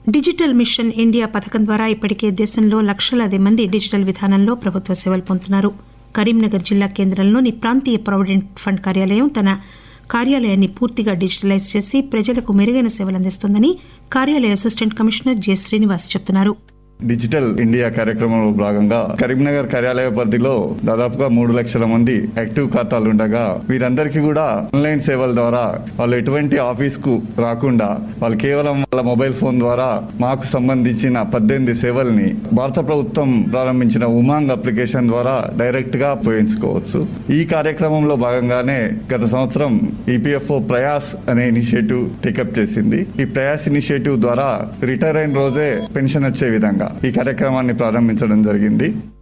Digital machine India పథకం ద్వారా ఇప్పటికే దేశంలో లక్షలాది మంది డిజిటల్ విధానంలో ప్రభుత్వ సేవలు పొందుతున్నారు. కరీంనగర్ జిల్లా కేంద్రంలోని ప్రాంతీయ ప్రావిడెంట్ ఫండ్ కార్యాలయం తన కార్యాలయాన్ని పూర్తిగా డిజిటలైజ్ చేసి ప్రజలకు మెరుగైన సేవలు అందిస్తోందని కార్యాలయ అసిస్టెంట్ కమిషనర్ జె. శ్రీనివాస్ చెబుతున్నారు. డిజిటల్ ఇండియా కార్యక్రమంలో భాగంగా కరీంనగర్ కార్యాలయ పరిధిలో దాదాపుగా 3 లక్షల మంది యాక్టివ్ ఖాతాలు ఉండగా వీరందరికీ కూడా ఆన్లైన్ సేవల ద్వారా వాళ్ళు ఎటువంటి ఆఫీస్ కు రాకుండా వాళ్ళు కేవలం వాళ్ళ మొబైల్ ఫోన్ ద్వారా మాకు సంబంధించిన 18 సేవల్ని భారత ప్రభుత్వం ప్రారంభించిన ఉమాంగ్ అప్లికేషన్ ద్వారా డైరెక్ట్ గా ఉపయోగించుకోవచ్చు. ఈ కార్యక్రమంలో భాగంగానే గత సంవత్సరం ఈపీఎఫ్ఓ ప్రయాస్ అనే ఇనిషియేటివ్ టేకప్ చేసింది. ఈ ప్రయాస్ ఇనిషియేటివ్ ద్వారా రిటైర్ అయిన రోజే పెన్షన్ వచ్చే విధంగా ఈ కార్యక్రమాన్ని ప్రారంభించడం జరిగింది.